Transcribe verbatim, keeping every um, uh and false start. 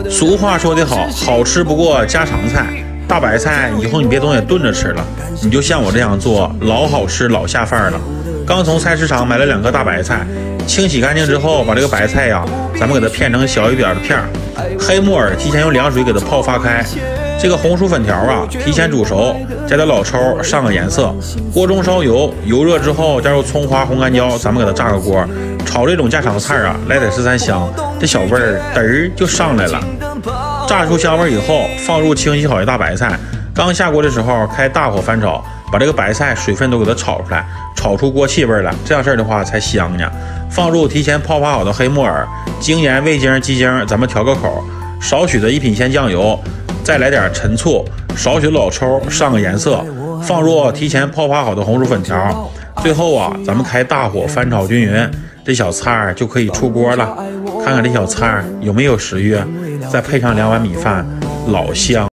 俗话说得好，好吃不过家常菜。大白菜以后你别总也炖着吃了，你就像我这样做，老好吃老下饭了。刚从菜市场买了两颗大白菜，清洗干净之后，把这个白菜呀，咱们给它片成小一点的片儿。黑木耳提前用凉水给它泡发开。这个红薯粉条啊，提前煮熟，加点老抽上个颜色。锅中烧油，油热之后加入葱花、红干椒，咱们给它炸个锅。炒这种家常菜啊，来点十三香，这小味儿嘚儿就上来了。炸出香味以后，放入清洗好的大白菜。刚下锅的时候，开大火翻炒，把这个白菜水分都给它炒出来，炒出锅气味来，这样式儿的话才香呢。放入提前泡发好的黑木耳、精盐、味精、鸡精，咱们调个口。少许的一品鲜酱油，再来点陈醋，少许老抽上个颜色。放入提前泡发好的红薯粉条。最后啊，咱们开大火翻炒均匀，这小菜就可以出锅了。看看这小菜有没有食欲，再配上两碗米饭，老香。